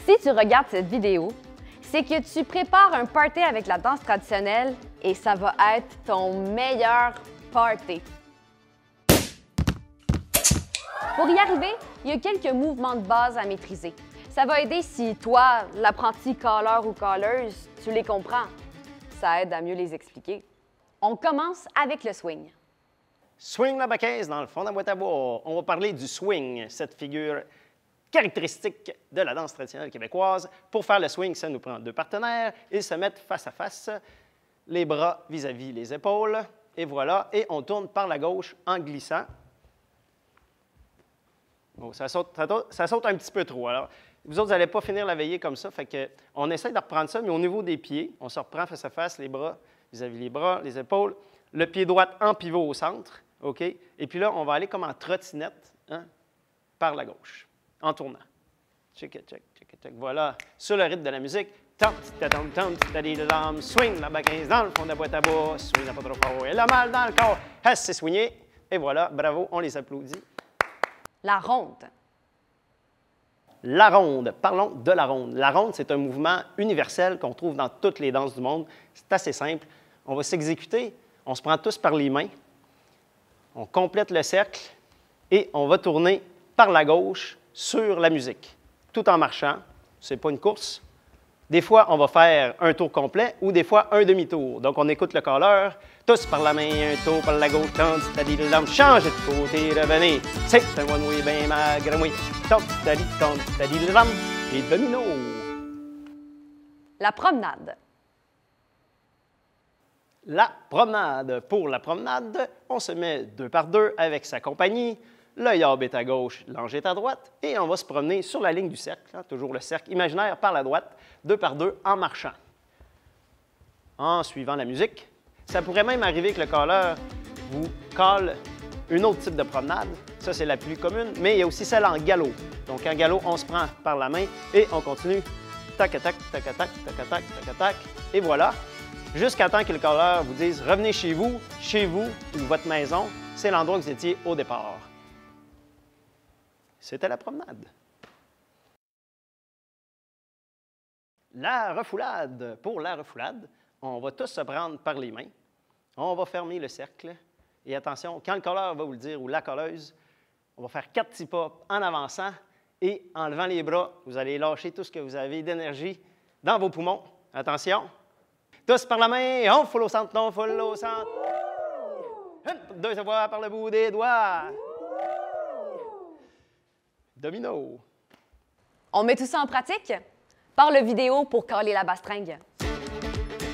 Si tu regardes cette vidéo, c'est que tu prépares un party avec la danse traditionnelle et ça va être ton meilleur party. Pour y arriver, il y a quelques mouvements de base à maîtriser. Ça va aider si toi, l'apprenti calleur ou calleuse, tu les comprends. Ça aide à mieux les expliquer. On commence avec le swing. Swing la baquaise dans le fond de la boîte à bois. On va parler du swing, cette figure caractéristique de la danse traditionnelle québécoise. Pour faire le swing, ça nous prend deux partenaires. Ils se mettent face à face, les bras vis-à-vis les épaules. Et voilà, et on tourne par la gauche en glissant. Oh, ça saute un petit peu trop. Alors, vous autres, vous n'allez pas finir la veillée comme ça. Fait que, on essaie de reprendre ça, mais au niveau des pieds, on se reprend face à face, les bras vis-à-vis les bras, les épaules. Le pied droit en pivot au centre. OK? Et puis là, on va aller comme en trottinette, hein, par la gauche, en tournant. Check it, check, check it, check. Voilà, sur le rythme de la musique. Swing la baquaise dans le fond de la boîte à bois. Swing la pas trop fort. Et la malle dans le corps. C'est swingé. Et voilà, bravo, on les applaudit. La ronde. La ronde. Parlons de la ronde. La ronde, c'est un mouvement universel qu'on trouve dans toutes les danses du monde. C'est assez simple. On va s'exécuter. On se prend tous par les mains. On complète le cercle et on va tourner par la gauche sur la musique, tout en marchant. Ce n'est pas une course. Des fois, on va faire un tour complet ou des fois un demi-tour. Donc, on écoute le calleur. Tous par la main, un tour par la gauche. Changez de côté, revenez. C'est un one-way bien magre, oui. Et domino. La promenade. La promenade. Pour la promenade, on se met deux par deux avec sa compagnie. Le yob est à gauche, l'ange est à droite. Et on va se promener sur la ligne du cercle, hein, toujours le cercle imaginaire par la droite, deux par deux en marchant. En suivant la musique. Ça pourrait même arriver que le calleur vous colle un autre type de promenade. Ça, c'est la plus commune. Mais il y a aussi celle en galop. Donc, en galop, on se prend par la main et on continue. Tac-tac, tac-tac, tac-tac, tac-tac. Et voilà. Jusqu'à temps que le calleur vous dise « Revenez chez vous ou votre maison. » C'est l'endroit où vous étiez au départ. C'était la promenade. La refoulade. Pour la refoulade, on va tous se prendre par les mains. On va fermer le cercle. Et attention, quand le colleur va vous le dire ou la colleuse, on va faire 4 petits pas en avançant et en levant les bras, vous allez lâcher tout ce que vous avez d'énergie dans vos poumons. Attention. Tous par la main, on foule au centre, on foule au centre. Deux fois par le bout des doigts. Domino. On met tout ça en pratique? Par le vidéo pour caler la bastringue.